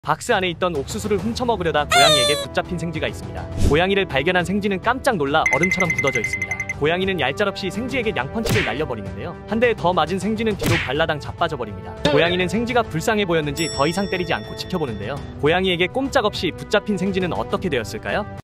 박스 안에 있던 옥수수를 훔쳐먹으려다 고양이에게 붙잡힌 생쥐가 있습니다. 고양이를 발견한 생쥐는 깜짝 놀라 얼음처럼 굳어져 있습니다. 고양이는 얄짤없이 생쥐에게 양펀치를 날려버리는데요. 한 대 더 맞은 생쥐는 뒤로 발라당 자빠져 버립니다. 고양이는 생쥐가 불쌍해 보였는지 더 이상 때리지 않고 지켜보는데요. 고양이에게 꼼짝없이 붙잡힌 생쥐는 어떻게 되었을까요?